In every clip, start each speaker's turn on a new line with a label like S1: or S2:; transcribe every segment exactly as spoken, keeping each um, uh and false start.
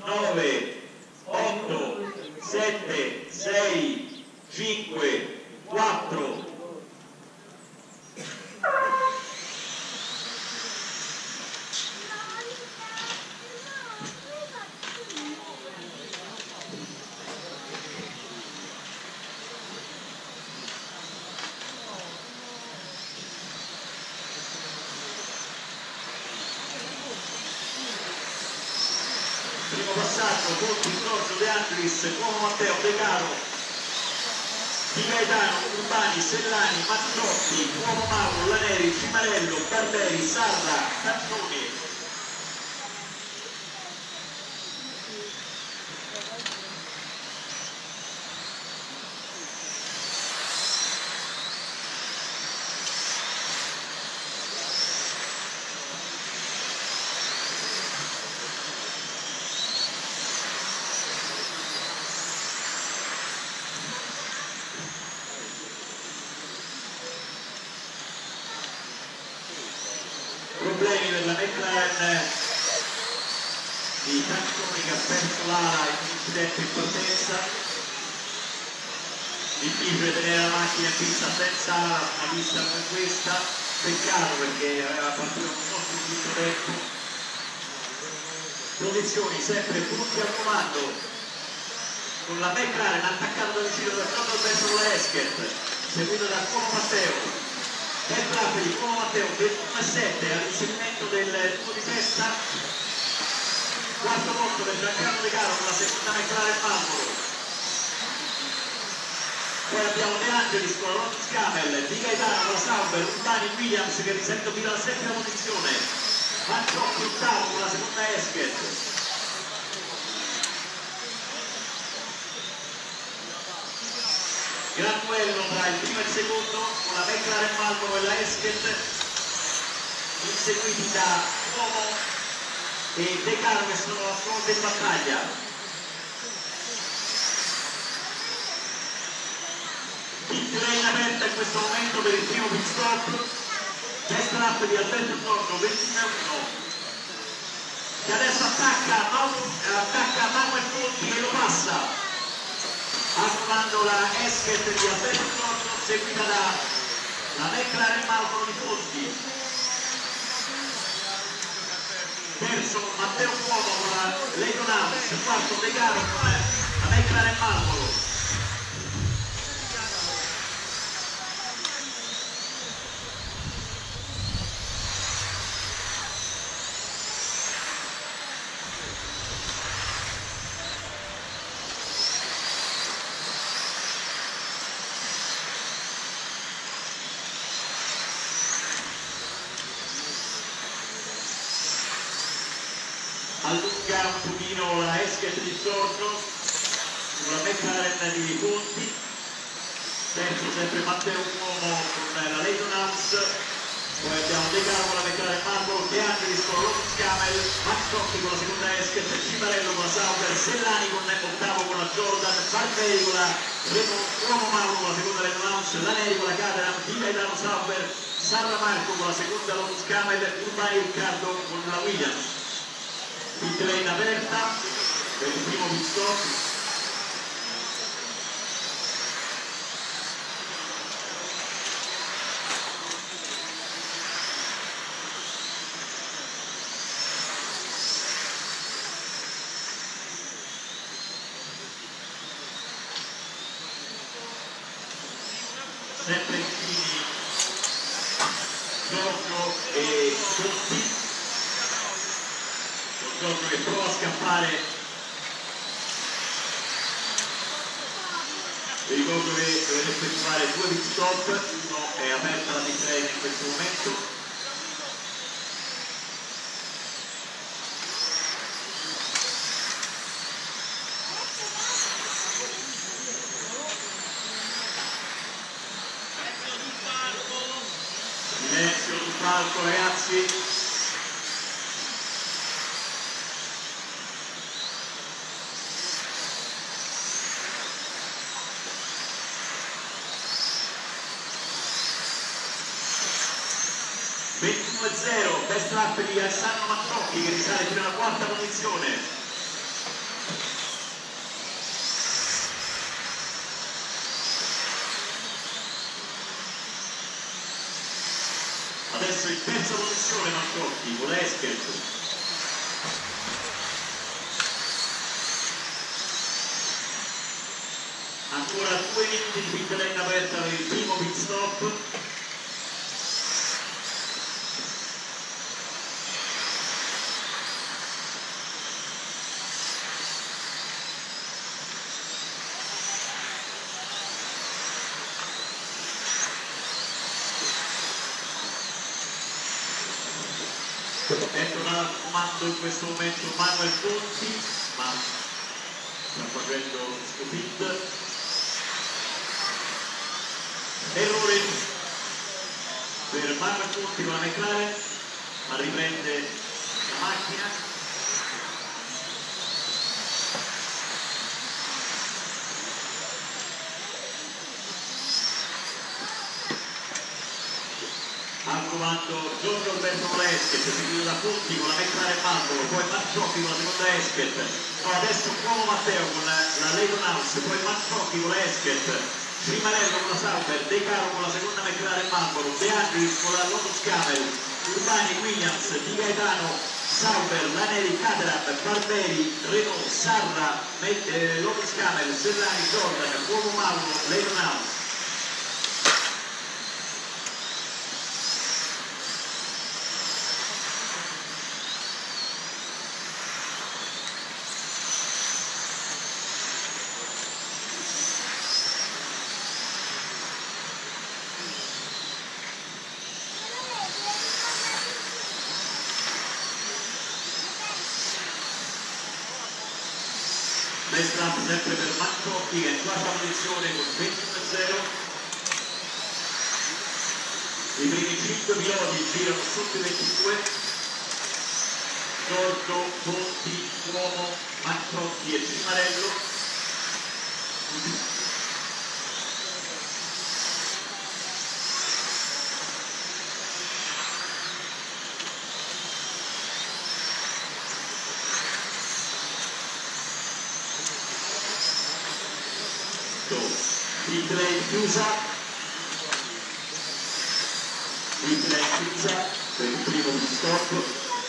S1: nove, otto, sette, sei, cinque, quattro, primo passaggio, Conti, Giorgio, De Andris, Cuomo Matteo, De Caro, Di Gaetano, Urbani, Sellani, Mazzocchi, Cuomo Mauro, Laneri, Cimarello, Barberi, Sarra, Cantoni. Problemi per la McLaren di Cantoni che ha perso l'ala in un incidente in partenza. Difficile tenere la macchina in pista senza ala, una pista come questa, peccato perché aveva partito un nostro giusto tempo. Posizioni sempre punti al comando con la McLaren attaccata da vicino da Giorgio Alberto con la Esket, seguito da Cuomo Matteo. Nel traffico di Cuomo Matteo ventuno e sette all'inserimento del tubo di testa, quarto posto per Giancarlo De Caro con la seconda McLaren Marlboro. Poi abbiamo De Angelis con la Lotus Camel, Di Gaetano con la Sauber, Urbani Williams che risente fino alla settima posizione, Mazzocchi ottavo con la seconda Esket. Gran duello tra il primo e il secondo con la McLaren Marlboro e la Esket, inseguiti da Cuomo e De Caro che sono a fronte in battaglia. Pit lane aperta in questo momento per il primo pit stop, test lap di Alberto Giorgio ventuno e uno che adesso attacca attacca Manuel Conti e lo passa, annullando la Esket di Alberto Giorgio seguita da la McLaren Marlboro di Conti. Terzo Matteo Cuomo con la Leighton House, quarto De Caro con la McLaren Marlboro. Allunga un pochino la Esket di Giorgio sulla McLaren di Conti, terzo sempre Matteo Cuomo con la Leighton House, poi abbiamo De Caro con la McLaren Marlboro, De Angelis con la Lotus Camel, Mazzocchi con la seconda Esket, Cimarello con la Sauber, Sellani con ottavo con la Jordan, Barberi con la Cuomo Mauro con la seconda Leighton House, Laneri con la Caterham, Di Gaetano Sauber, Sarra Marco con la seconda Lotus Camel, Urbani Riccardo con la Williams. Pit lane aperta per il primo pit stop. Sempre in fini Giorgio e Conti. Giorgio che prova a scappare. Vi ricordo che dovete effettuare due pit stop, uno è aperta la pit lane in questo momento. Silenzio sul palco ragazzi. ventuno e zero, best lap di Alessandro Mazzocchi che risale fino alla quarta posizione. adesso in terza posizione Marcotti con Esket. Ancora due minuti di pit lane aperta per il primo pit stop. Entra al comando in questo momento Manuel Conti, ma sta facendo questo pit. Errore per Manuel Conti con la McLaren, ma riprende la macchina. Al comando Giorgio Alberto Esket, seguito da Conti con la McLaren Mandolo, poi Marciocchi con la seconda Esket, no, adesso Cuomo Matteo con la, la Leyton House, poi Marciocchi con la Esket, Cimarello con la Sauber, De Caro con la seconda McLaren Mandolo, De Andris con la Lotus Camel, Urbani, Williams, Di Gaetano, Sauber, Laneri, Caterham, Barberi, Renault, Sarra, eh, Lotus Camel, Serrani, Jordan, Cuomo Mauro, Leyton House. Verstappen sempre per Marcotti che è in quarta posizione con ventuno a zero. I primi cinque piloti girano sotto i ventidue. Giorgio, Conti, Cuomo, Marcotti e Cimarello. Pit lane chiusa, pit lane chiusa per il primo pit stop.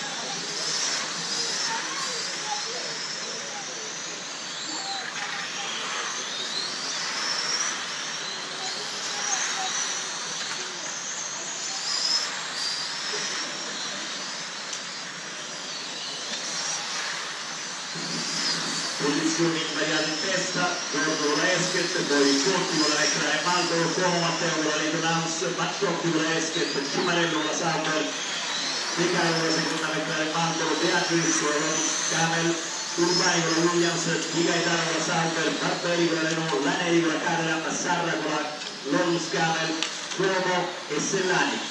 S1: Posizioni invariate in testa, Giorgio con la Esket, poi Conti con la McLaren Mandolo, Cuomo Matteo con la Leyton House, Marciocchi con la Esket, Cimarello con la Sauber, De Caro con la seconda McLaren Mandolo, De Andris con la Lotus Camel, Urbani con la Williams, Di Gaetano con la Sauber, Barberi con la Renault, Laneri con la Caterham, Sarra con la Lotus Camel, Cuomo e Sellani.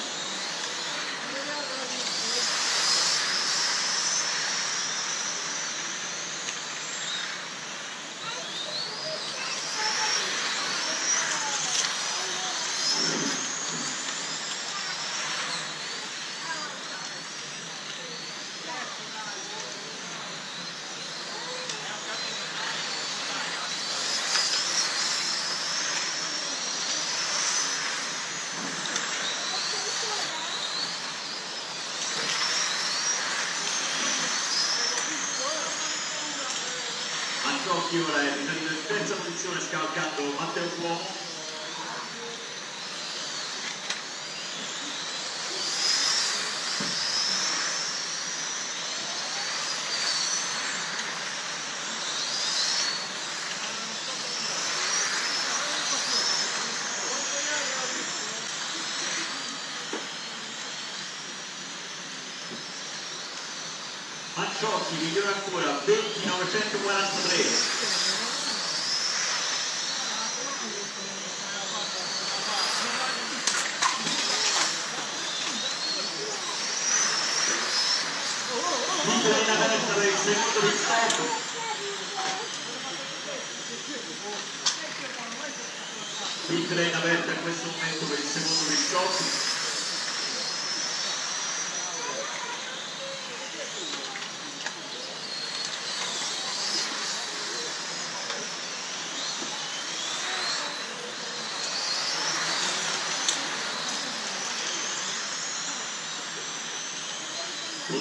S1: Marciocchi ora è risalito in terza posizione scavalcando Matteo Cuomo. Marciocchi migliora ancora venti novecentoquarantatré. Migliora aperta per il secondo pit stop. Pit lane aperta in questo momento per il secondo pit stop.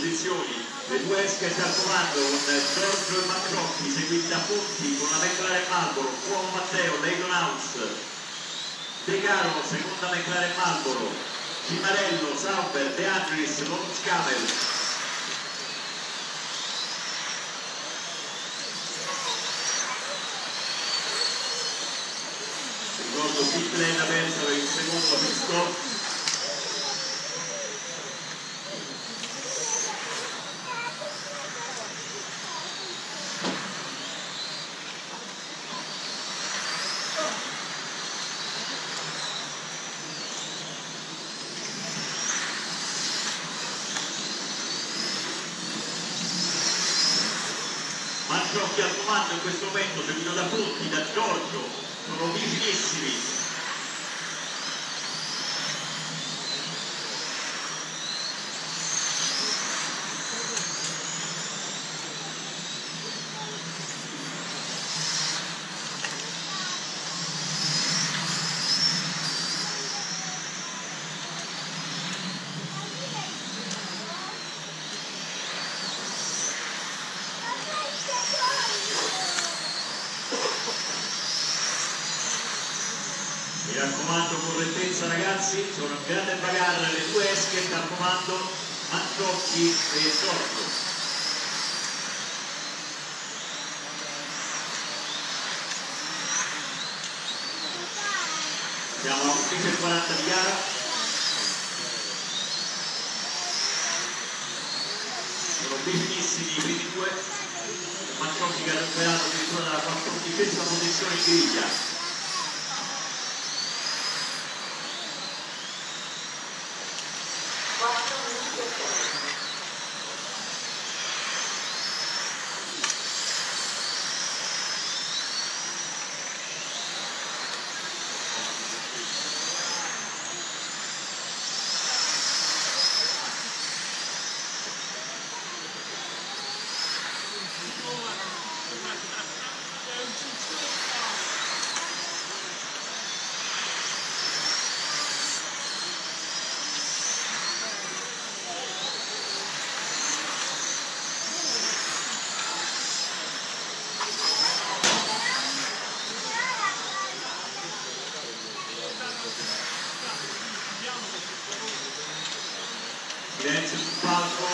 S1: posizioni, le due Esquet al comando con Giorgio e Mancrocchi, seguiti da Ponti con la McLaren Marlboro, Cuomo Matteo, Leighton House, De Caro, seconda McLaren Marlboro, Cimarello, Sauber, De Andris, Lotus Camel. Ricordo pit lane aperta per il secondo pit stop. Mancrocchi al comando in questo momento, seguito da Ponti, da Giorgio, sono vicinissimi. Mi raccomando, correttezza ragazzi, sono in grande bagarre le due Esquet al comando, Mancrocchi e Giorgio. Siamo a undici e quaranta di gara. Sono vicinissimi i primi due. Mancrocchi che ha recuperato addirittura dalla quattordicesima posizione in griglia. Silenzio sul palco.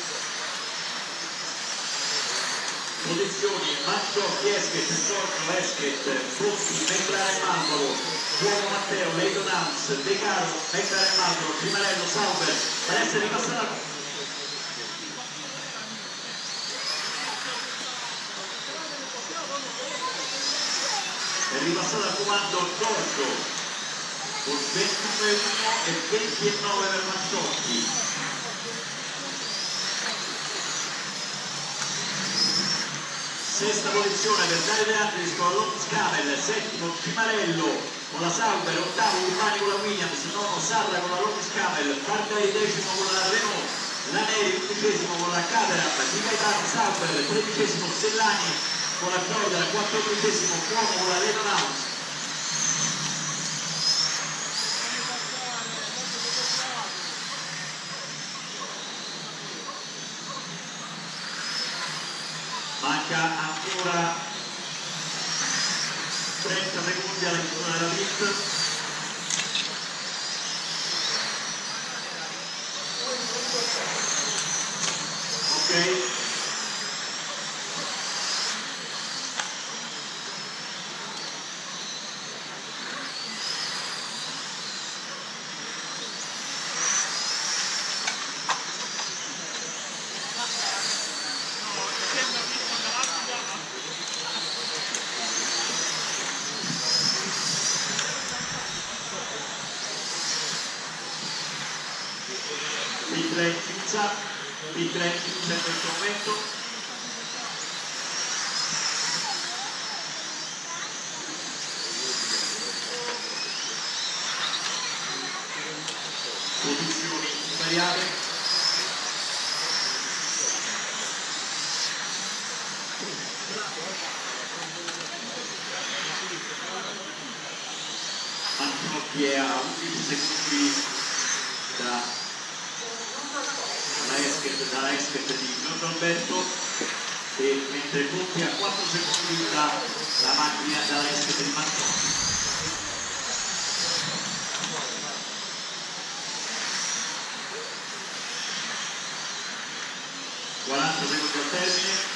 S1: Posizioni Mancrocchi, Esquet, Giorgio, Esquet, Ponti, McLaren Marlboro, Cuomo Matteo, Leighton House, De Caro, McLaren Marlboro, Cimarello, Sauber, per essere ripassata. È ripassata al comando Giorgio con ventuno e uno e venti e nove per Mancrocchi. Sesta posizione per Davide Andris con la Lotus Camel, settimo Cimarello con la Sauber, ottavo Urbani con la Williams, nono Sarra con la Lotus Camel, Bartoli decimo con la Renault, Laneri undicesimo con la Caterham, Di Gaetano Sauber, tredicesimo Stellani con la Jordan, quattordicesimo Cuomo con la Leighton House. Manca ancora trenta secondi alla chiusura della pit. Ok. Pit lane chiusa, pit lane chiusa in questo momento. Posizioni invariate. Mancrocchi è a undici secondi da la Esquet. Esket, dalla Esket di Giorgio Alberto, e mentre punti a quattro secondi dalla macchina dalla Esket di Mazzoni. quaranta secondi al termine.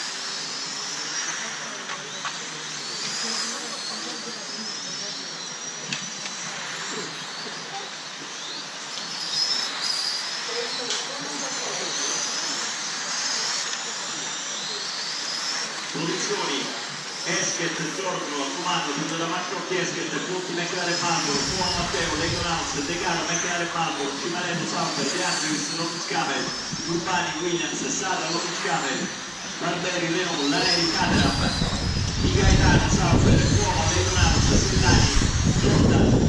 S1: Posizioni: Esket, Giorgio al comando, tutto da Marcotti, Esket, punti McLaren Marco, Buon Matteo, Legonaus, De Caro, McLaren Marco, Cimaretto, Sauber, De Andrews, Lotus Camel, Urbani, Williams, Sara, Lotus Camel, Barberi, Renault, Laneri, Caterham, Di Gaetano, Sauber, Uomo, Legonaus, Sillani, Jordan,